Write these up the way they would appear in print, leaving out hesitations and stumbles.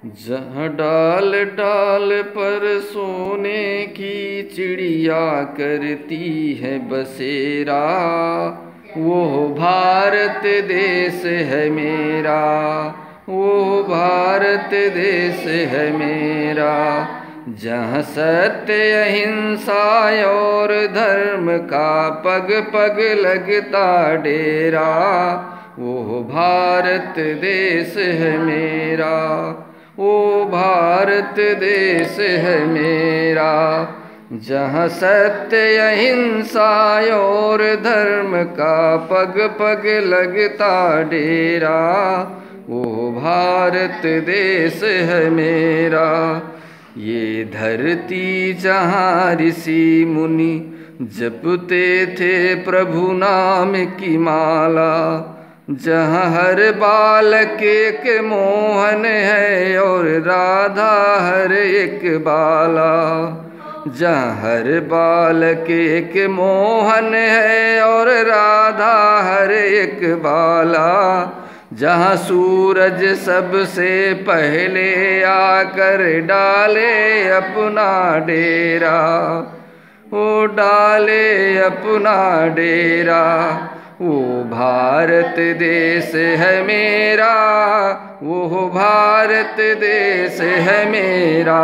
जहाँ डाल डाल पर सोने की चिड़िया करती है बसेरा, वो भारत देश है मेरा, वो भारत देश है मेरा। जहाँ सत्य अहिंसा और धर्म का पग पग लगता डेरा, वो भारत देश है मेरा, वो भारत देश है मेरा। जहाँ सत्य अहिंसा और धर्म का पग पग लगता डेरा, वो भारत देश है मेरा। ये धरती जहाँ ऋषि मुनि जपते थे प्रभु नाम की माला, जहाँ हर बालक एक मोहन है और राधा हर एक बाला, जहाँ हर बालक एक मोहन है और राधा हर एक बाला, जहाँ सूरज सबसे पहले आकर डाले अपना डेरा, वो डाले अपना डेरा, वो भारत देश है मेरा, वो भारत देश है मेरा।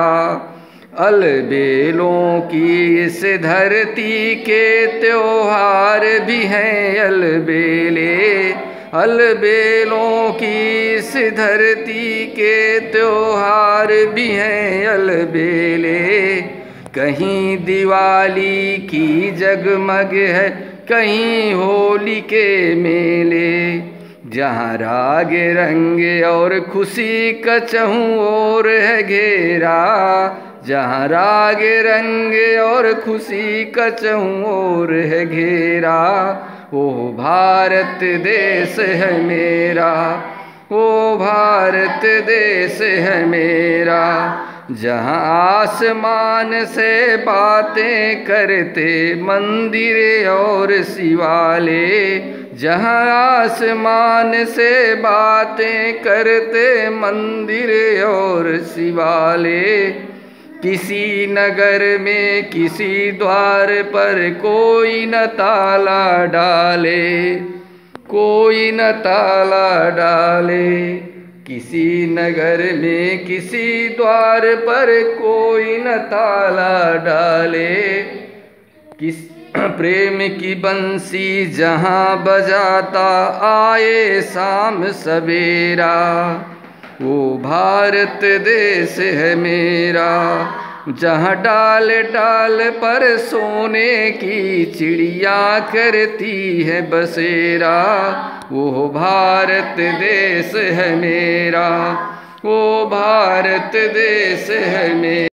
अलबेलों की इस धरती के त्योहार भी हैं अलबेले, अलबेलों की इस धरती के त्योहार भी हैं अलबेले। कहीं दिवाली की जगमग है, कहीं होली के मेले, जहाँ राग रंग और खुशी का चहुं ओर है घेरा, जहाँ राग रंग और खुशी का चहुं ओर है घेरा, वो भारत देश है मेरा, वो भारत देश है मेरा। जहाँ आसमान से बातें करते मंदिर और शिवाले, जहाँ आसमान से बातें करते मंदिर और शिवाले, किसी नगर में किसी द्वार पर कोई न ताला डाले, कोई न ताला डाले, किसी नगर में किसी द्वार पर कोई न ताला डाले। किस प्रेम की बंसी जहाँ बजाता आए शाम सवेरा, वो भारत देश है मेरा। जहाँ डाल डाल पर सोने की चिड़िया करती है बसेरा, वो भारत देश है मेरा, वो भारत देश है मेरा।